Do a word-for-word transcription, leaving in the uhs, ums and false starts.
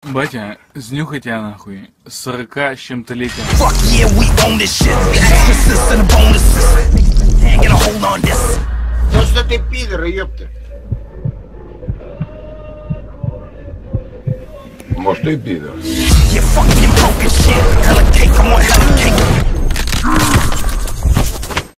Батя, знюхай тебя нахуй. Сорока с чем-то летия. Fuck yeah, we own this shit. Exorcists and bonuses. Can't get a hold on this. Ну что ты пидор, ёпта? Может, и пидор. You fucking broke as shit. Hella cake, I want hella cake.